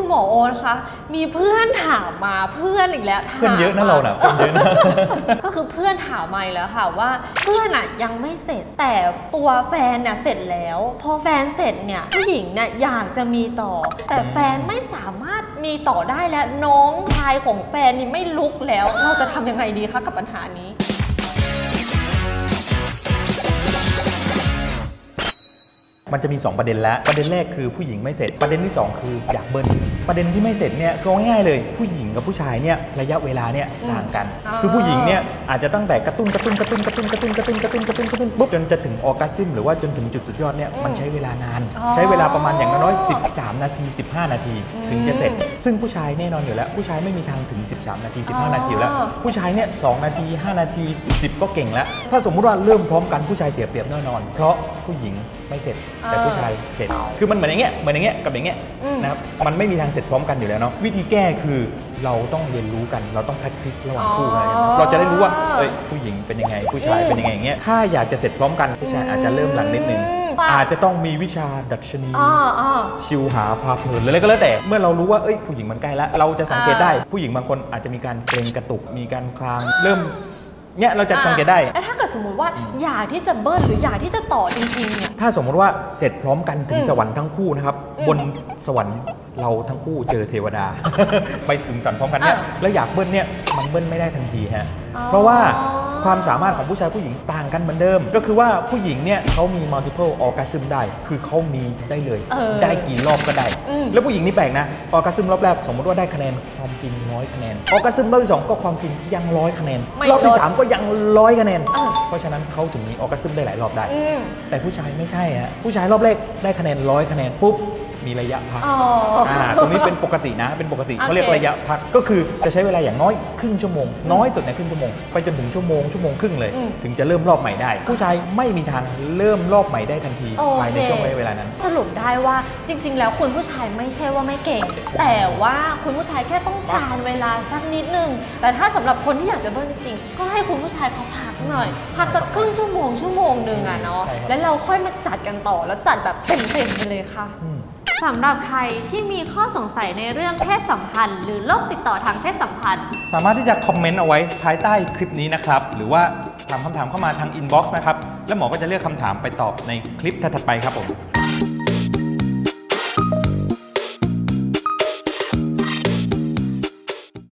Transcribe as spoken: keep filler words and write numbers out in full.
คุณหมอโอ๊ตคะมีเพื่อนถามมาเพื่อนอีกแล้วเพื่อนเยอะนะเราน่ะเพื่อนเยอะนะก็คือเพื่อนถามมาแล้วค่ะว่าเพื่อนอ่ะยังไม่เสร็จแต่ตัวแฟนเนี่ยเสร็จแล้วพอแฟนเสร็จเนี่ยผู้หญิงเนี่ยอยากจะมีต่อแต่แฟนไม่สามารถมีต่อได้แล้วน้องชายของแฟนนี่ไม่ลุกแล้วเราจะทำยังไงดีคะกับปัญหานี้มันจะมีสองประเด็นแล้วประเด็นแรกคือผู้หญิงไม่เสร็จประเด็นที่สองคืออยากเบิ้ลประเด็นที่ไม่เสร็จเนี่ยก็ง่ายๆเลยผู้หญิงกับผู้ชายเนี่ยระยะเวลาเนี่ยต่างกันคือผู้หญิงเนี่ยอาจจะตั้งแต่กระตุ้นกระตุ้นกระตุ้นกระตุ้นกระตุ้นกระตุ้นกระตุ้นกระตุ้นกระตุ้นปุ๊บจนจะถึงออร์กัสซึมหรือว่าจนถึงจุดสุดยอดเนี่ยมันใช้เวลานานใช้เวลาประมาณอย่างน้อยสิบสามนาทีสิบห้านาทีถึงจะเสร็จซึ่งผู้ชายแน่นอนอยู่แล้วผู้ชายไม่มีทางถึงสิบสามนาทีสิบห้านาทีแล้วผู้ชายเนี่ยสองนาทีห้านาทีสิบก็เก่งแล้วถ้าสมมุติว่าเริ่มพร้อมกันผู้ชายเสียเปรียบแน่นอนเพราะผู้หญิงไม่เสร็จแต่ผู้ชายเสร็จคือมันเหมือนอย่างเงี้ยเหมือนอย่างเงี้ยกับอย่างเงี้ยนะครับมันไม่มีทางเสร็จพร้อมกันอยู่แล้วเนาะวิธีแก้คือเราต้องเรียนรู้กันเราต้อง practice ระหว่างคู่กันเราจะได้รู้ว่าเอ้ยผู้หญิงเป็นยังไงผู้ชายเป็นยังไงอย่างเงี้ยถ้าอยากจะเสร็จพร้อมกันผู้ชายอาจจะเริ่มหลังนิดนึงอาจจะต้องมีวิชาดัชนีชิวหาพาเพลินหรืออะไรก็แล้วแต่เมื่อเรารู้ว่าเอ้ยผู้หญิงมันใกล้แล้วเราจะสังเกตได้ผู้หญิงบางคนอาจจะมีการเกรงกระตุกมีการคลางเริ่มเนี่ยเราจะสังเกตได้แล้วถ้าเกิดสมมติว่าอยากที่จะเบิ้ลหรืออยากที่จะต่อจริงๆเนี่ยถ้าสมมติว่าเสร็จพร้อมกันถึงสวรรค์ทั้งคู่นะครับบนสวรรค์เราทั้งคู่เจอเทวดาไปถึงสวรรค์พร้อมกันเนี่ยแล้วอยากเบิ้ลเนี่ยมันเบิ้ลไม่ได้ทันทีฮะเพราะว่าความสามารถของผู้ชายผู้หญิงต่างกันเหมือนเดิมก็คือว่าผู้หญิงเนี่ยเขามี multiple orgasm ได้คือเขามีได้เลยได้กี่รอบก็ได้แล้วผู้หญิงนี่แปลกนะ orgasm รอบแรกสมมติว่าได้คะแนนความฟินร้อยคะแนน orgasm รอบที่สองก็ความฟินยังร้อยคะแนนรอบที่สามก็ยังร้อยคะแนนเพราะฉะนั้นเขาถึงมี orgasm ได้หลายรอบได้แต่ผู้ชายไม่ใช่ฮะผู้ชายรอบแรกได้คะแนนร้อยคะแนนปุ๊บมีระยะพักตรงนี้เป็นปกตินะเป็นปกติเขาเรียกระยะพักก็คือจะใช้เวลาอย่างน้อยครึ่งชั่วโมงน้อยสุดในครึ่งชั่วโมงไปจนถึงชั่วโมงชั่วโมงครึ่งเลยถึงจะเริ่มรอบใหม่ได้ผู้ชายไม่มีทางเริ่มรอบใหม่ได้ทันทีภายในช่วงเวลานั้นสรุปได้ว่าจริงๆแล้วคุณผู้ชายไม่ใช่ว่าไม่เก่งแต่ว่าคุณผู้ชายแค่ต้องการเวลาสักนิดนึงแต่ถ้าสำหรับคนที่อยากจะเบิ้ลจริงๆก็ให้คุณผู้ชายเขาพักหน่อยพักสักครึ่งชั่วโมงชั่วโมงหนึ่งอะเนาะแล้วเราค่อยมาจัดกันต่อแล้วจัดแบบเต็มๆไปเลยค่ะสำหรับใครที่มีข้อสงสัยในเรื่องเพศสัมพันธ์หรือโรคติดต่อทางเพศสัมพันธ์สามารถที่จะคอมเมนต์เอาไว้ภายใต้คลิปนี้นะครับหรือว่าถามคำถามเข้ามาทางอินบ็อกซ์นะครับแล้วหมอก็จะเลือกคำถามไปตอบในคลิปถัดไปครับผม